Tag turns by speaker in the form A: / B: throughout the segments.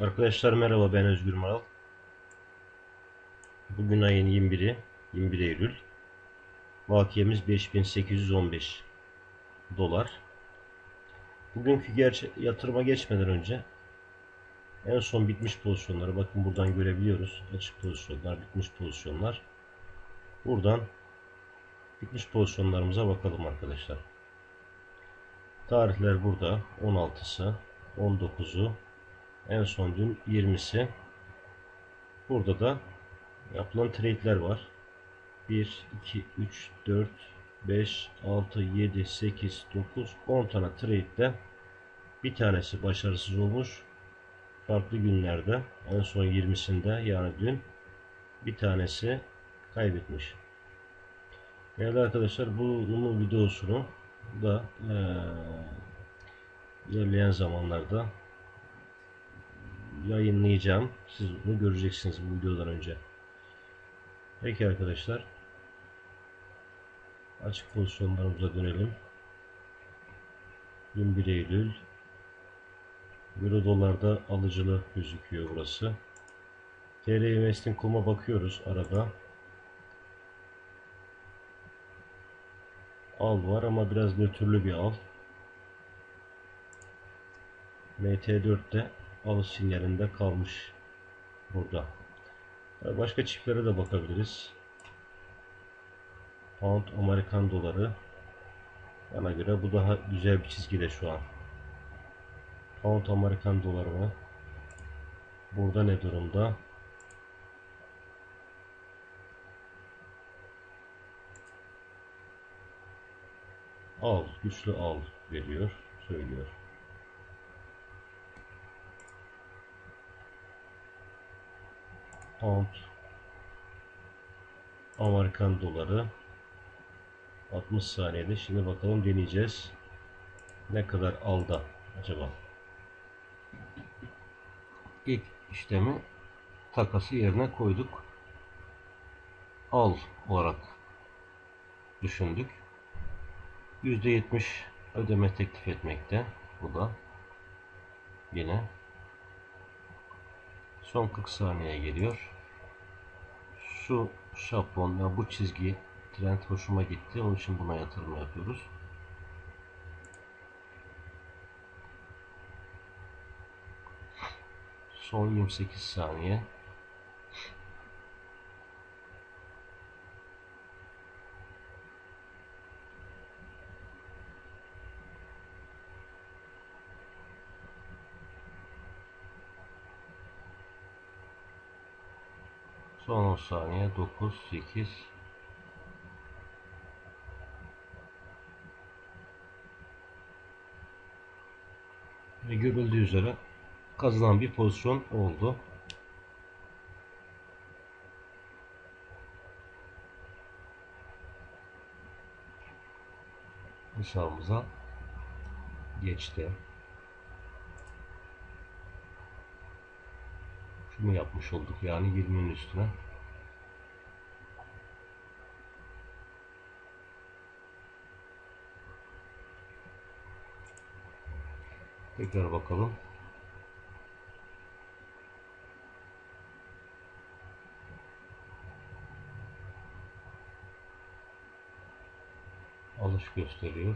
A: Arkadaşlar merhaba, ben Özgür Maral. Bugün ayın 21'i, 21 Eylül. Bakiyemiz 5815 dolar. Bugünkü yatırıma geçmeden önce en son bitmiş pozisyonları bakın buradan görebiliyoruz. Açık pozisyonlar, bitmiş pozisyonlar. Buradan bitmiş pozisyonlarımıza bakalım arkadaşlar. Tarihler burada. 16'sı, 19'u, en son dün 20'si. Burada da yapılan trade'ler var. 1, 2, 3, 4, 5, 6, 7, 8, 9, 10 tane trade'de bir tanesi başarısız olmuş. Farklı günlerde, en son 20'sinde yani dün bir tanesi kaybetmiş. Değerli arkadaşlar, bunun videosunu da ilerleyen zamanlarda yayınlayacağım. Siz bunu göreceksiniz bu videodan önce. Peki arkadaşlar, açık pozisyonlarımıza dönelim. 21 Eylül Euro dolarda alıcılı gözüküyor burası. TL Investing.com'a bakıyoruz arada. Al var ama biraz nötrlü bir al. MT4'te alış sinyalinde kalmış burada. Başka çiftlere de bakabiliriz. Pound Amerikan doları. Bana göre bu daha güzel bir çizgide şu an. Pound Amerikan doları mı? Burada ne durumda? Al, güçlü al veriyor, söylüyor. Pound Amerikan doları 60 saniyede. Şimdi bakalım, deneyeceğiz. Ne kadar alda acaba? İlk işlemi takası yerine koyduk. Al olarak düşündük. %70 ödeme teklif etmekte. Bu da yine son 40 saniye geliyor. Şu şablon, bu çizgi trend hoşuma gitti. Onun için buna yatırım yapıyoruz. Son 28 saniye. Son 10 saniye. 9, 8. Ve görüldüğü üzere kazılan bir pozisyon oldu. Hesabımıza geçti. Şunu yapmış olduk yani 20'nin üstüne. Tekrar bakalım. Alış gösteriyor.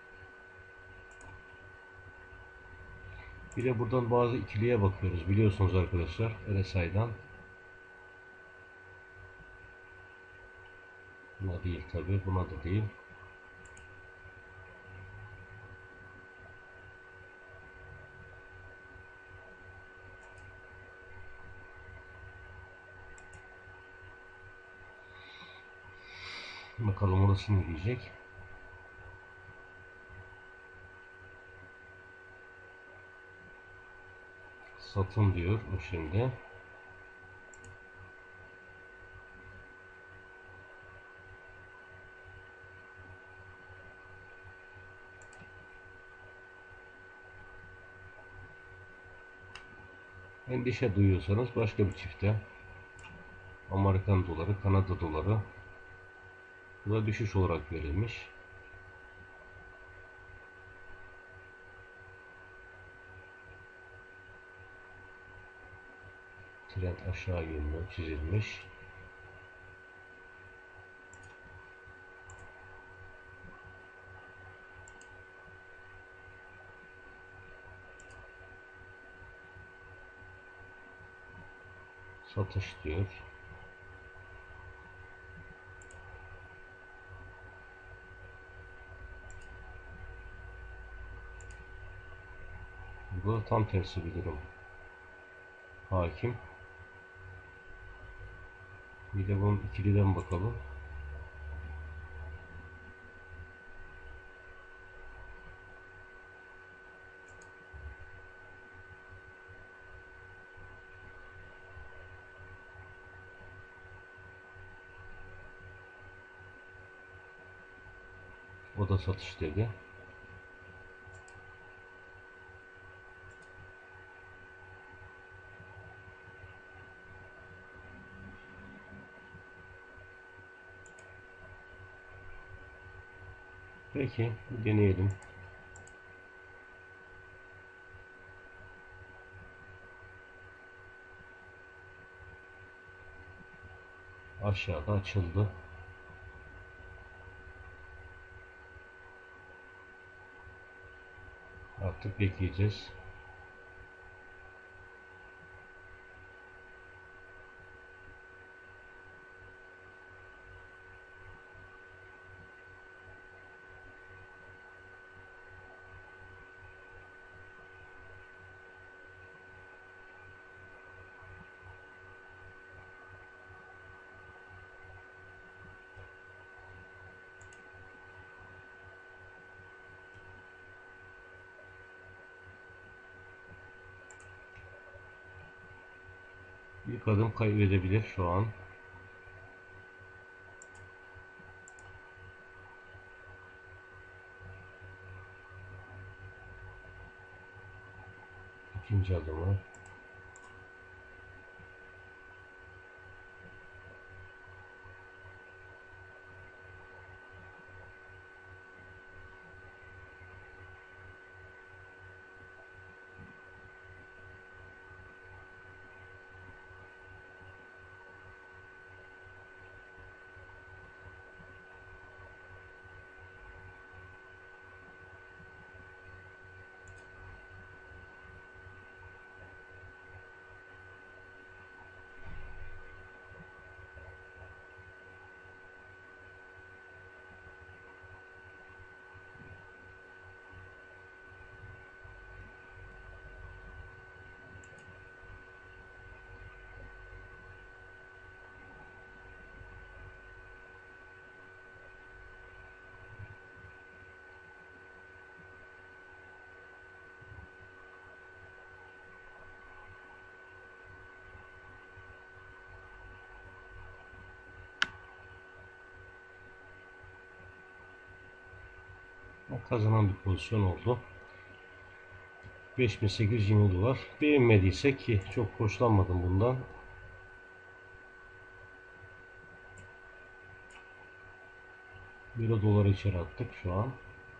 A: Bir de buradan bazı ikiliye bakıyoruz. Biliyorsunuz arkadaşlar, RSI'dan. Buna değil tabi. Buna da değil. Bakalım orası ne diyecek. Satın diyor o şimdi. Endişe duyuyorsanız başka bir çifte. Amerikan doları, Kanada doları. Bu da düşüş olarak verilmiş. trend aşağı yönlü çizilmiş. Satış diyor. Bu tam tersi bir durum hakim. Bir de bunun ikiliden bakalım. O da satış dedi. Peki deneyelim. Aşağıda açıldı. Artık bekleyeceğiz. Bir adım kaybedebilir şu an. İkinci adımı. Kazanan bir pozisyon oldu. 5820 dolar. Beğenmediyse, ki çok hoşlanmadım bundan, $1 içeri attık şu an.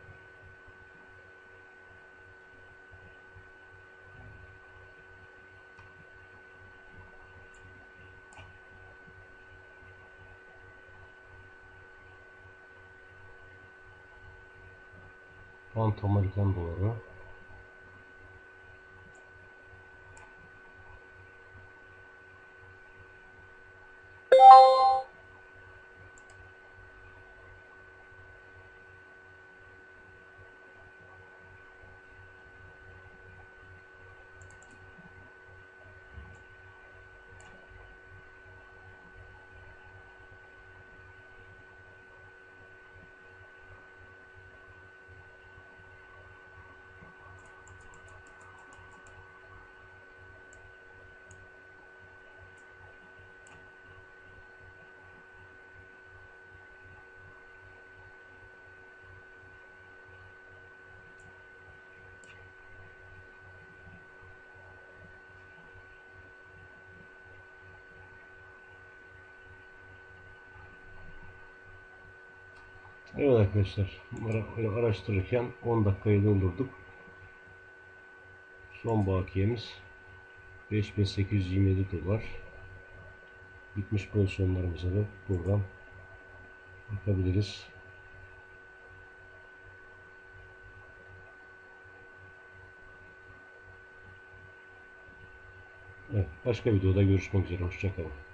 A: Pound Amerikan doları. Evet arkadaşlar, araştırırken 10 dakikayı doldurduk. Son bakiyemiz 5827 dolar. Bitmiş pozisyonlarımıza da buradan bakabiliriz. Evet, başka videoda görüşmek üzere. Hoşça kalın.